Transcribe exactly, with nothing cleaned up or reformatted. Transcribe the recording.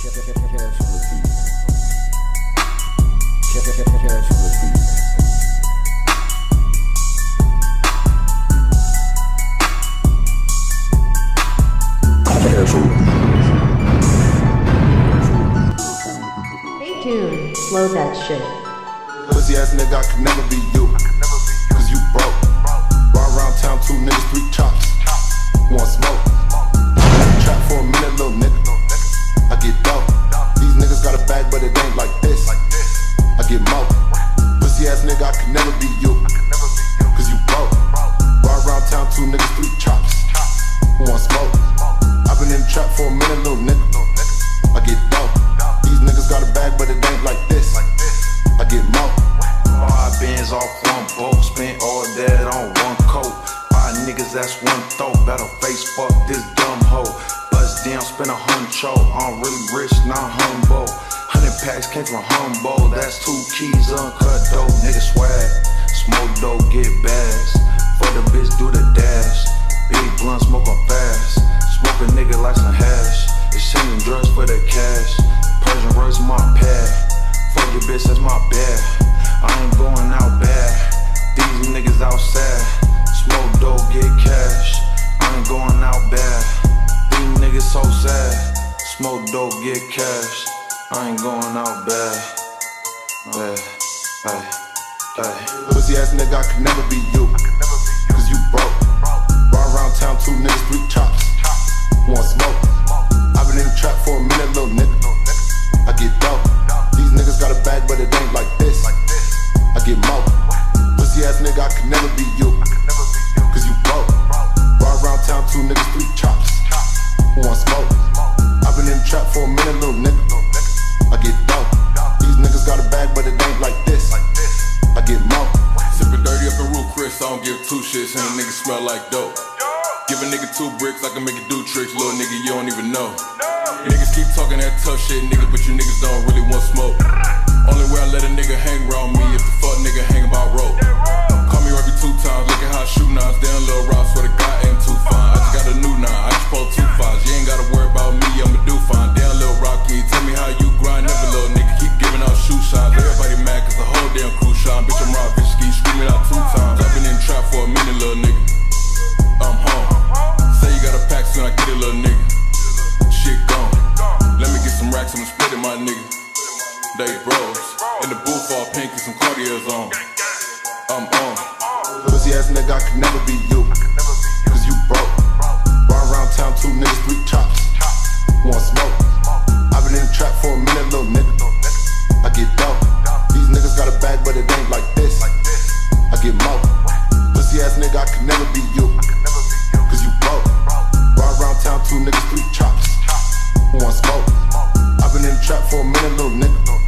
Hey tune, slow that shit. Pussy ass nigga, I could never be you, cause you broke. Ride around town, two niggas, three chops, one smoke. Trap for a minute, little nigga, I get dope. These niggas got a bag, but it ain't like this, I get more. Pussy ass nigga, I could never be you, cause you broke. Ride around town, two niggas, three chops, one smoke. I've been in the trap for a minute, little nigga, I get dope. These niggas got a bag, but it ain't like this, I get more. Five bands off one boat, spent all that on one coat. Five niggas, that's one throat. Better face fuck this dumb hoe. Bust down, spend a huncho. I'm really rich, not humble. Hundred packs came from Humboldt. That's two keys, uncut dope. Nigga swag, smoke dope, get bass. For the bitch, do the dash. Big blunt, smoke on fast. Smoke a nigga like some hash. Exchanging drugs for the cash. Persian words my pad. Fuck your bitch, that's my bad. I ain't going out bad. These niggas outside. Smoke dope, get cash. I ain't going out bad. These niggas so sad. Smoke dope, get cash. I ain't going out bad. Bad, hey, hey. Pussy ass nigga, I could never be you, cause you broke. Ride around town, two niggas, three chops, one smoke. I've been in the trap for a minute, little nigga, I get dope. These niggas got a bag, but it ain't like this, I get more. Pussy ass nigga, I could never be you, cause you broke. Ride around town, two niggas, three chops, one smoke. I've been in the trap for a minute, little nigga, I get dope. These niggas got a bag, but it ain't like this, I get more. Sippin' dirty up in Root Chris, I don't give two shits, and a nigga smell like dope. Give a nigga two bricks, I can make it do tricks, little nigga, you don't even know. Niggas keep talking that tough shit, nigga, but you niggas don't really want smoke. Only way I let a nigga hang around me if the fuck nigga hang about rope. Call me Ruby two times, look at how I shoot knives down Lil Ross, swear the guy ain't too fine. I just got a new nine, I just pulled two fives. You ain't gotta worry about me, I'ma do fine. Down Lil Rocky, tell me how you grind, never little nigga keep giving out shoe shines. Everybody mad cause the whole damn crew shine. Bitch, I'm raw, bitch, ski, screaming out two times. I've been in the trap for a minute, little nigga, I'm home. Say you got a pack soon, I get it, little nigga. Shit gone. Let me get some racks, I'ma split it, my nigga. They bros. In the booth, all pink and some Cartiers on. I'm on. Pussy ass nigga, I could never be you, cause you broke. Ride around town, two niggas, three chops, one smoke. I've been in the trap for a minute, little nigga, I get dope. These niggas got a bag, but it ain't like this, I get more. Pussy ass nigga, I could never be you, cause you broke. Ride around town, two niggas, three chops, one smoke. I've been in the trap for a minute, little nigga,